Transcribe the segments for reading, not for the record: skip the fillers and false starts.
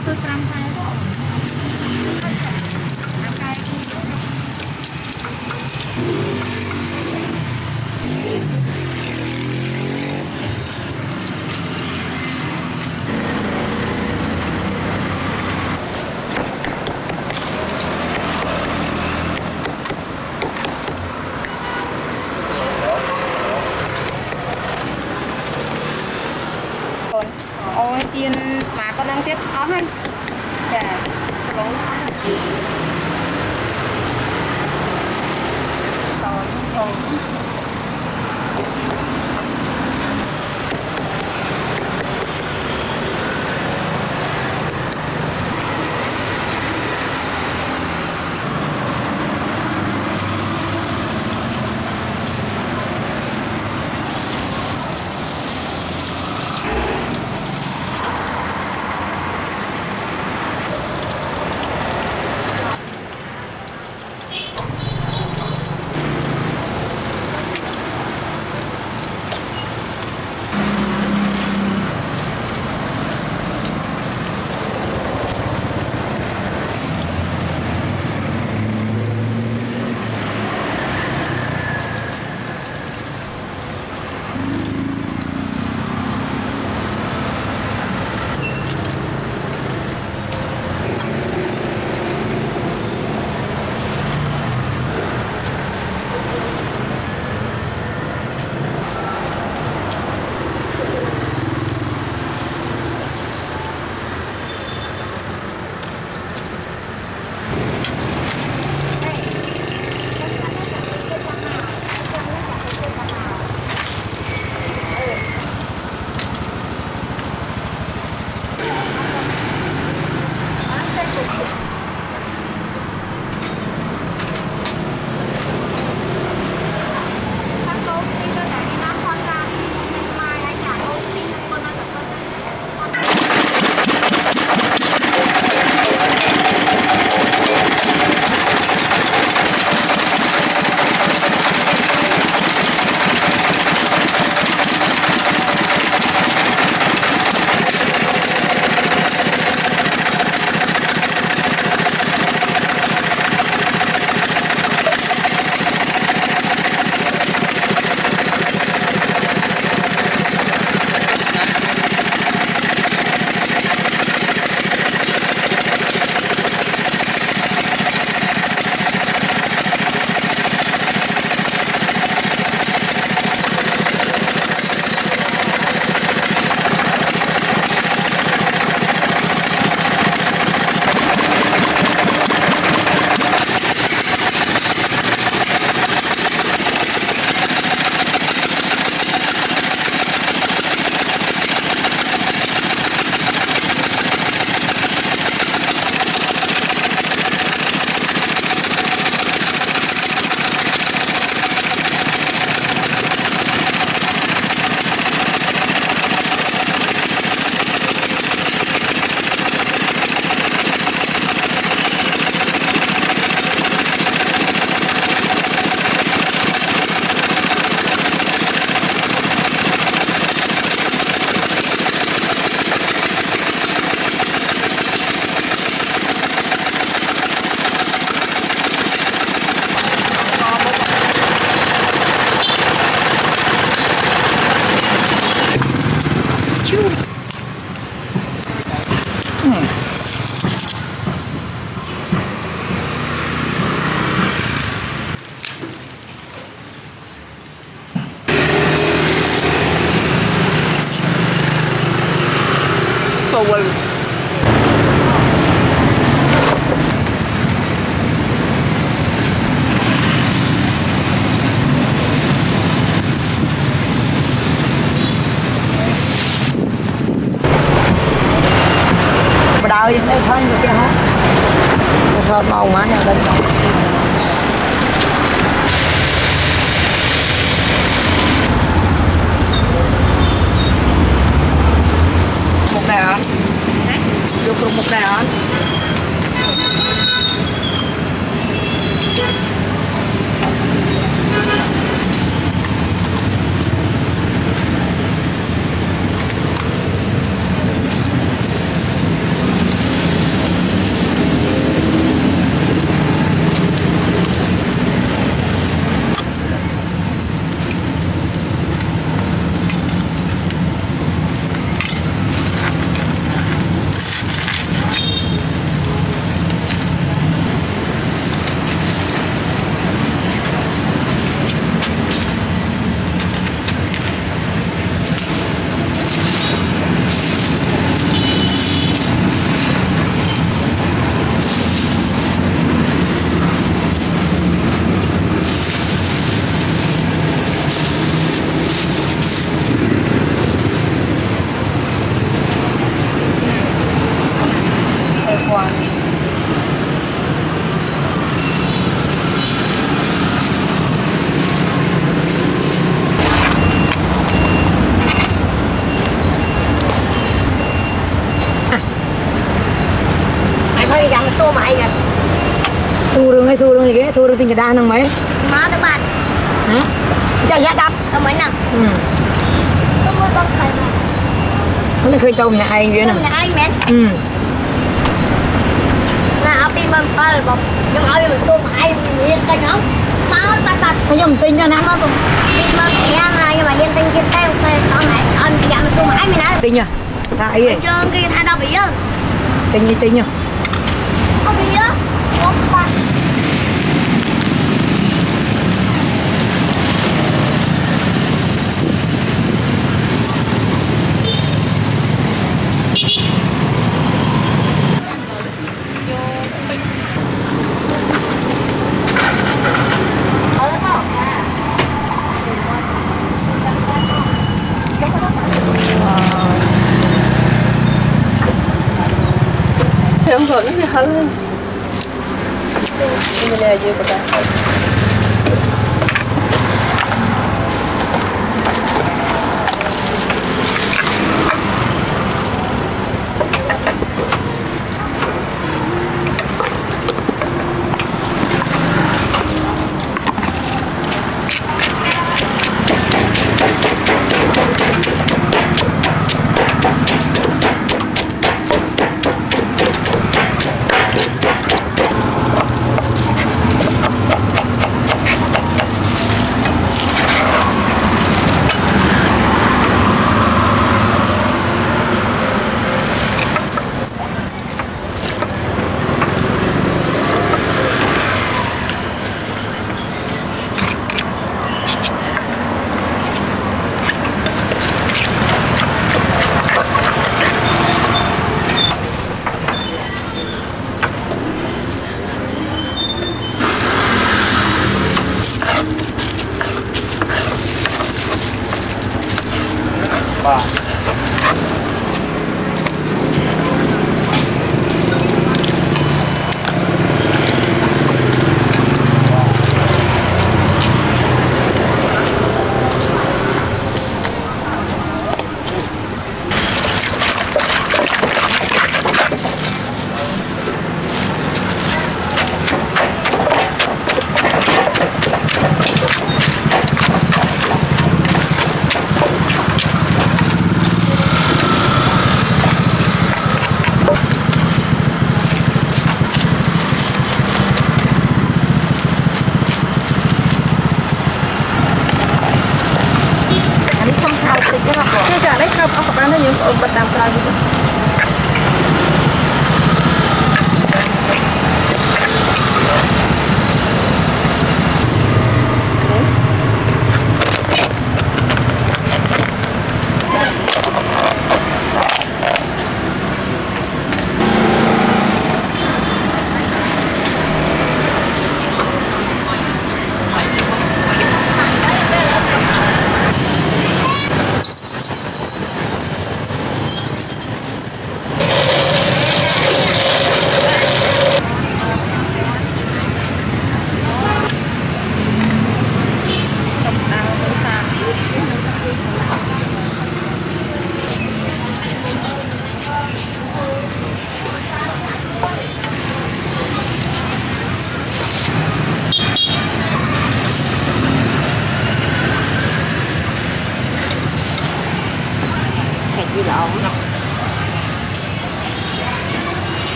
tôi làm thay đó. Làm thay ôi chiên mà con đang tiếp khó hơn. Dạ. Đúng. Rồi. Well, đào đây thôi được chưa hả? Thôi màu má nào lên rồi. Một này hả? Được rồi một này hả? hay thu luôn gì cái thu được tiền cái đa năng mấy má các bạn hả chạy giá đắt tao mấy năm tôi mua bông phải nó khơi tôm nhà ai vậy nè nhà anh mẹ là ở bên bên ba bông nhưng ở bên tôi mà ai yên tay không máu ta nó dùng tinh cho nó bên bên nhà này nhưng mà yên tinh kia tay con này anh giảm tôi mà ai mình nói tinh nhá tại gì chưa cái thay đâu bị chứ tinh nhá không bị chứ không phải Không rồi nó bị hấn lên. Ini dia aja betul. Chưa trả đấy không, ông bạn nó những bật đàm cài gì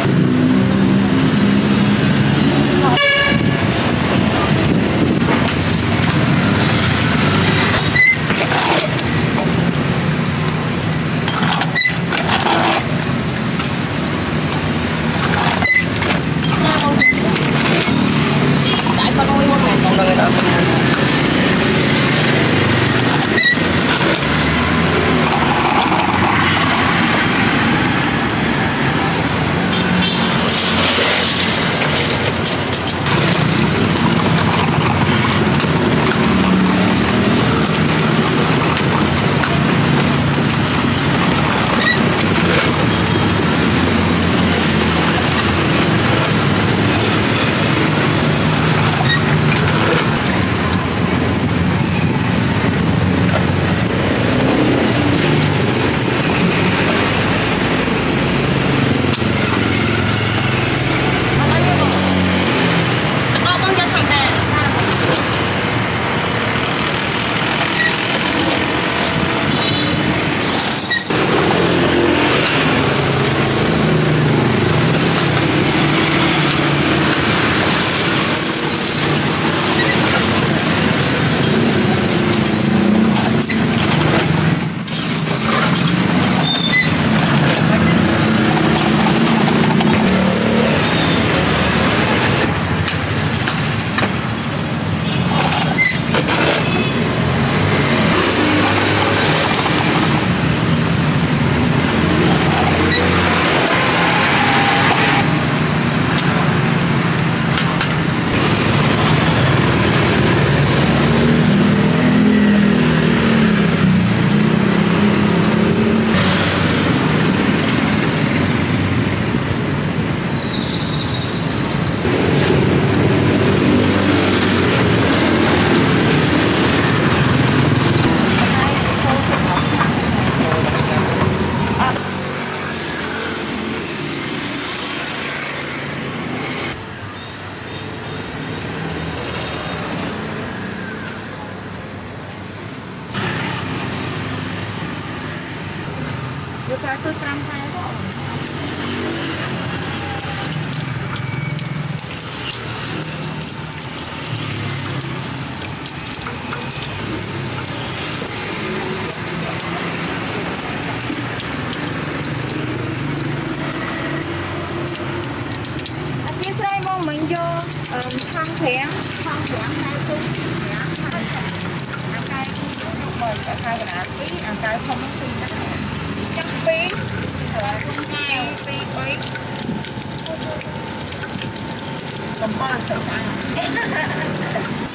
Tại con nuôi luôn này. Không đâu đó. Đưa qua tôi 5 hai đó. Chia sẻ mong mình vô thăng thẻn hai xung ăn cay không mời cả hai bạn ý ăn cay không có phí đó chắc phí phí không có là sự ăn